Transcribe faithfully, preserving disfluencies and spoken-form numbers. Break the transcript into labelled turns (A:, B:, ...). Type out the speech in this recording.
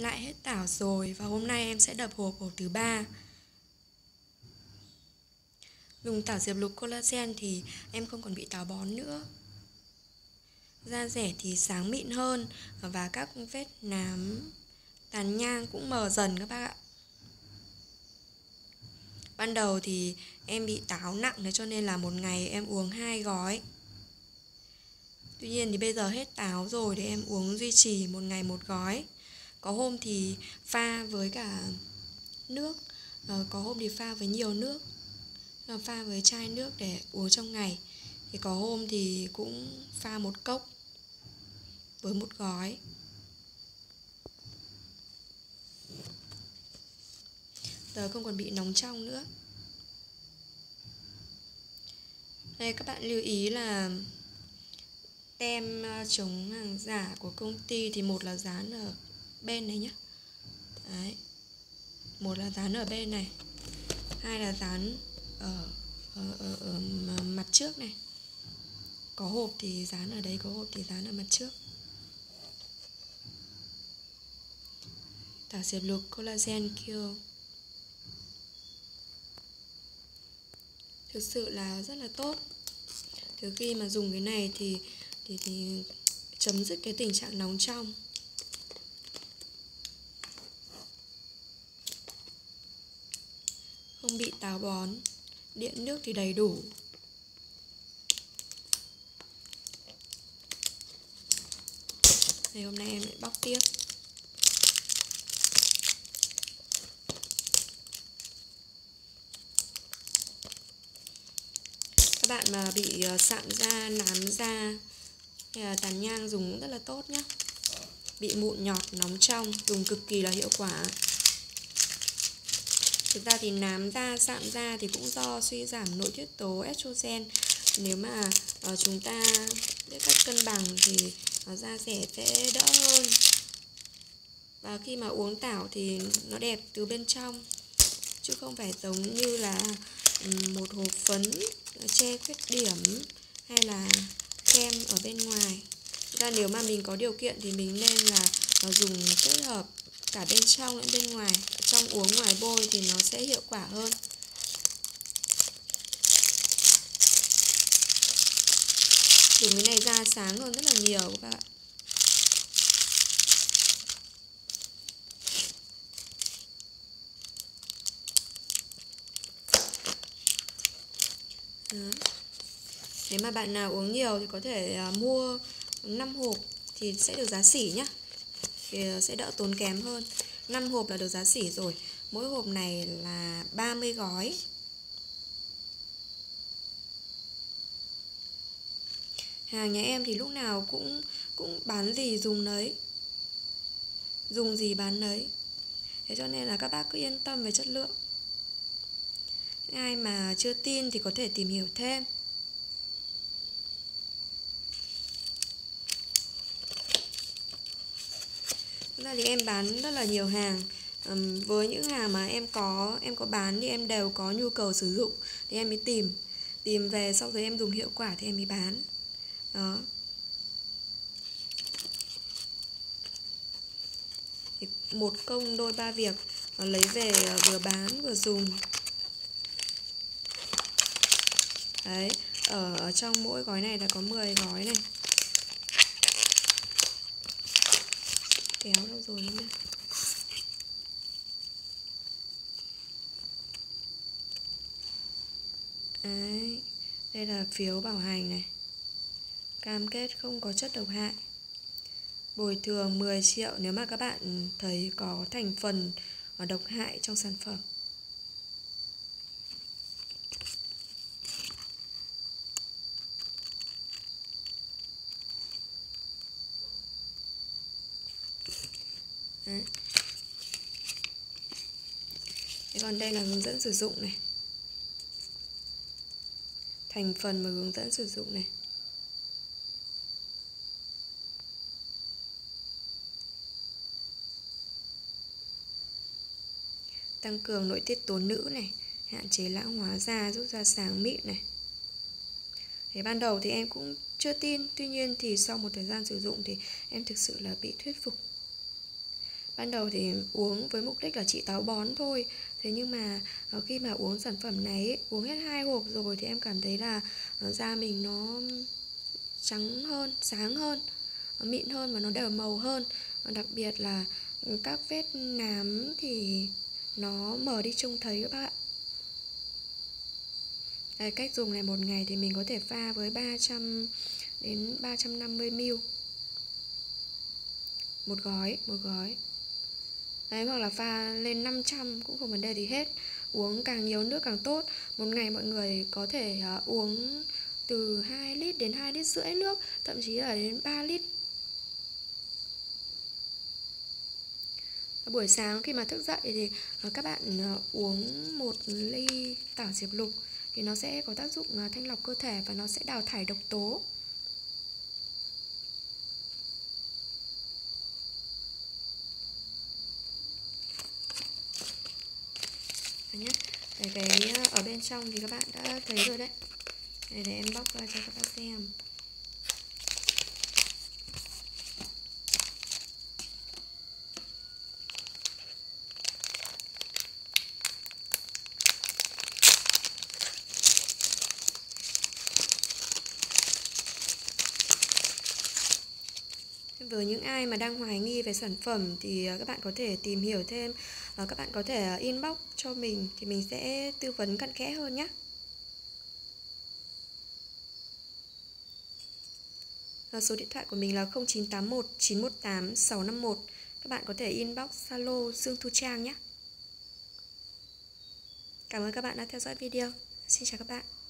A: Lại hết tảo rồi và hôm nay em sẽ đập hộp hộp thứ ba. Dùng tảo diệp lục collagen thì em không còn bị táo bón nữa. Da rẻ thì sáng mịn hơn và các vết nám, tàn nhang cũng mờ dần các bác ạ. Ban đầu thì em bị táo nặng, thế cho nên là một ngày em uống hai gói. Tuy nhiên thì bây giờ hết táo rồi thì em uống duy trì một ngày một gói. Có hôm thì pha với cả nước, có hôm thì pha với nhiều nước, pha với chai nước để uống trong ngày. Thì có hôm thì cũng pha một cốc với một gói. Giờ không còn bị nóng trong nữa. Đây các bạn lưu ý là tem chống hàng giả của công ty thì một là dán ở bên này nhé. Đấy. Một là dán ở bên này, hai là dán ở, ở, ở, ở mặt trước này. Có hộp thì dán ở đây, có hộp thì dán ở mặt trước. Tảo diệp lục collagen Cure thực sự là rất là tốt. Từ khi mà dùng cái này thì, thì, thì chấm dứt cái tình trạng nóng trong. Không bị táo bón, điện nước thì đầy đủ. Đây, hôm nay em lại bóc tiếp. Các bạn mà bị sạm da, nám da hay là tàn nhang dùng cũng rất là tốt nhé. Bị mụn nhọt, nóng trong dùng cực kỳ là hiệu quả. Thực ra thì nám da, sạm da thì cũng do suy giảm nội tiết tố estrogen. Nếu mà uh, chúng ta biết cách cân bằng thì uh, da rẻ sẽ đỡ hơn. Và khi mà uống tảo thì nó đẹp từ bên trong, chứ không phải giống như là um, một hộp phấn che khuyết điểm hay là kem ở bên ngoài. Thực ra nếu mà mình có điều kiện thì mình nên là uh, dùng kết hợp cả bên trong lẫn bên ngoài. Trong uống ngoài bôi thì nó sẽ hiệu quả hơn. Dùng cái này da sáng hơn rất là nhiều các bạn. Đó. Nếu mà bạn nào uống nhiều thì có thể uh, mua năm hộp thì sẽ được giá sỉ nhá. Thì sẽ đỡ tốn kém hơn. năm hộp là được giá sỉ rồi. Mỗi hộp này là ba mươi gói. Hàng nhà em thì lúc nào cũng cũng bán gì dùng nấy, dùng gì bán nấy. Thế cho nên là các bác cứ yên tâm về chất lượng. Ai mà chưa tin thì có thể tìm hiểu thêm. Thực ra thì em bán rất là nhiều hàng. Um, với những hàng mà em có em có bán thì em đều có nhu cầu sử dụng thì em mới tìm tìm về, sau rồi em dùng hiệu quả thì em mới bán. Đó. Thì một công đôi ba việc, lấy về vừa bán vừa dùng. Đấy, ở trong mỗi gói này là có mười gói này. Kéo đâu rồi nhé. Đấy, đây là phiếu bảo hành này. Cam kết không có chất độc hại. Bồi thường mười triệu nếu mà các bạn thấy có thành phần độc hại trong sản phẩm. Đấy. Thế còn đây là hướng dẫn sử dụng này. Thành phần và hướng dẫn sử dụng này. Tăng cường nội tiết tố nữ này, hạn chế lão hóa da, giúp da sáng mịn này. Thế ban đầu thì em cũng chưa tin, tuy nhiên thì sau một thời gian sử dụng thì em thực sự là bị thuyết phục. Ban đầu thì uống với mục đích là trị táo bón thôi. Thế nhưng mà khi mà uống sản phẩm này ấy, uống hết hai hộp rồi thì em cảm thấy là da mình nó trắng hơn, sáng hơn, mịn hơn và nó đều màu hơn. Đặc biệt là các vết nám thì nó mờ đi trông thấy các bác ạ. Đấy, cách dùng này một ngày thì mình có thể pha với ba trăm đến ba trăm năm mươi mi li lít một gói, một gói. Đấy, hoặc là pha lên năm trăm cũng không vấn đề gì hết. Uống càng nhiều nước càng tốt. Một ngày mọi người có thể uh, uống từ hai lít đến hai lít rưỡi nước, thậm chí là đến ba lít. Buổi sáng khi mà thức dậy thì uh, các bạn uh, uống một ly tảo diệp lục thì nó sẽ có tác dụng uh, thanh lọc cơ thể và nó sẽ đào thải độc tố. Đấy nhá. Cái, cái ở bên trong thì các bạn đã thấy rồi đấy. Để, để em bóc ra cho các bạn xem. Với những ai mà đang hoài nghi về sản phẩm thì các bạn có thể tìm hiểu thêm, các bạn có thể inbox cho mình thì mình sẽ tư vấn cặn kẽ hơn nhé. Số điện thoại của mình là không chín tám một chín một tám sáu năm một. Các bạn có thể inbox Zalo Dương Thu Trang nhé. Cảm ơn các bạn đã theo dõi video. Xin chào các bạn.